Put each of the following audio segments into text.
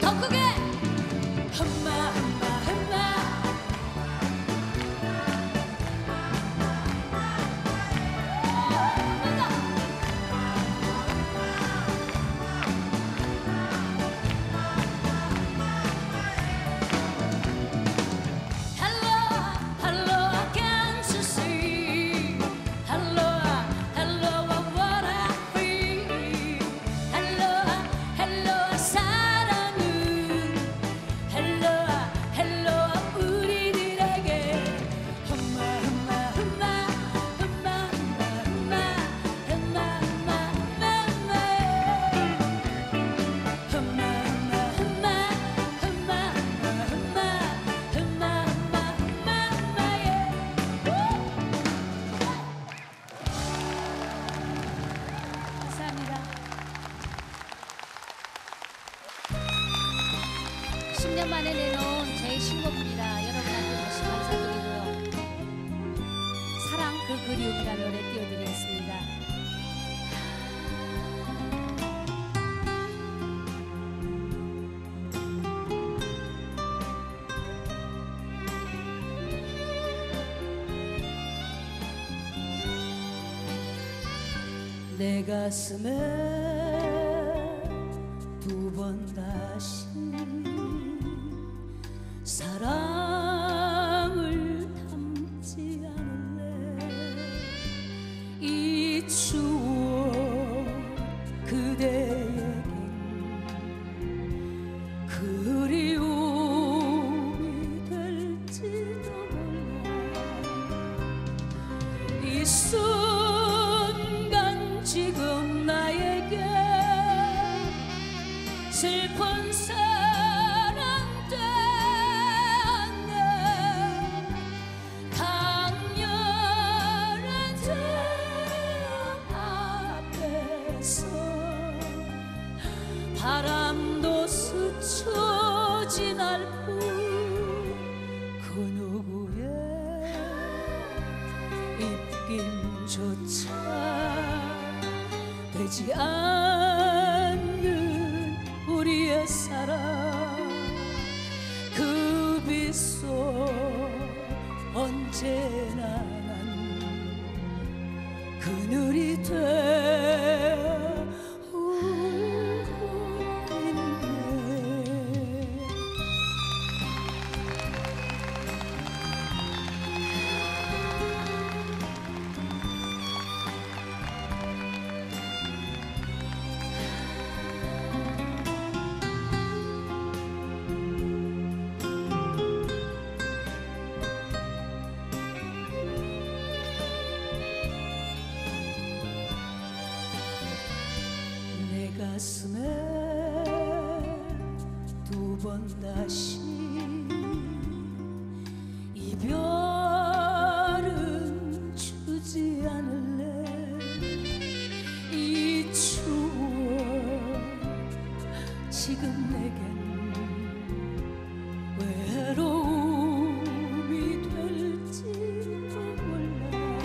10년 만에 내놓은 제 신곡입니다. 여러분한테 다시 감사드리고요. 사랑 그 그리움이라는 노래 띄워드리겠습니다. 내 가슴에 두 번 다시 사랑을 담지 않을래. 이 추억 그대에겐 그리움이 될지도 몰라. 이 순간 지금 나에게 슬픈 사랑 되었네. 강렬한 태양 앞에서 바람도 스쳐 지날 뿐 그 누구의 입김조차 되지 않는 우리의 사랑. 그 빗속 언제나 난 그늘이 되어 울고 있네. 내 가슴에 두 번 다시 이별은 주지 않을래. 이 추억 지금 내겐 외로움이 될지도 몰라.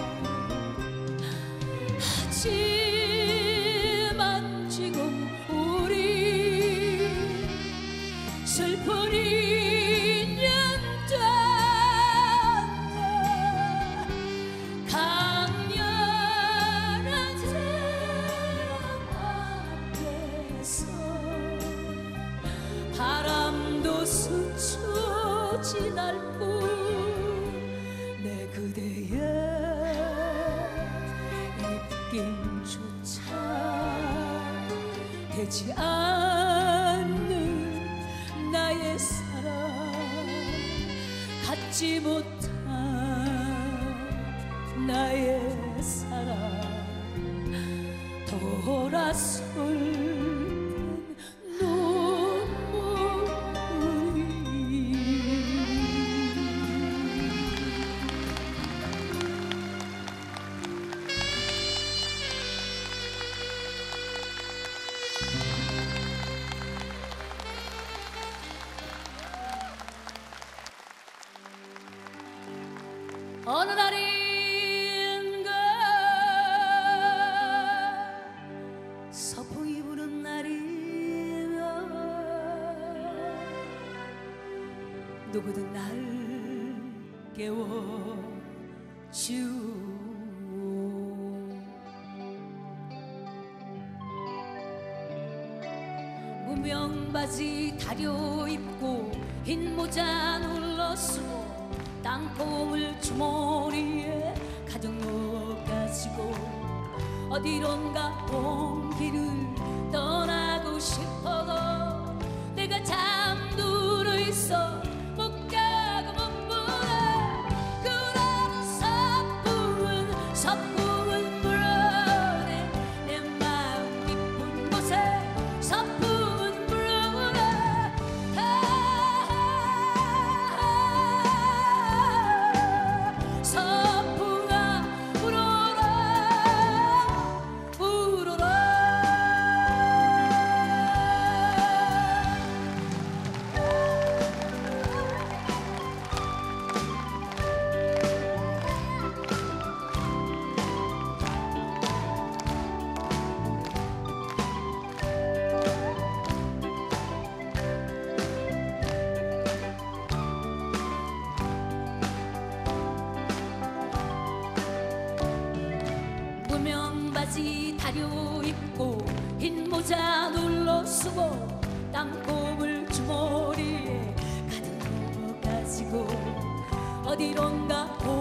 하지만 지금 우리 슬픈 인연 됐네. 강렬한 태양 앞에서 바람도 스쳐 지날 뿐 내 그대의 입김조차 되지 않는 나의 사랑. 갖지 못한 나의 사랑. 돌아설 어느 날인가 서풍이 부는 날이면 누구든 날 깨워주오. 무명바지 다려입고 흰 모자 눌러쓰고 땅콩을 주머니에 가득 넣어가지고 어디론가 온 길을 떠나고 싶어도 내가 잠들어 있어 못 가고 못 보네. 그런 서풍은 불어내 내 마음 깊은 곳에 서풍은 불어내. 서풍아 불어라 불어라. 무명바지 다려입고 흰 모자 눌러쓰고 땅콩을 주머니에 가득 넣어가지고 어디론가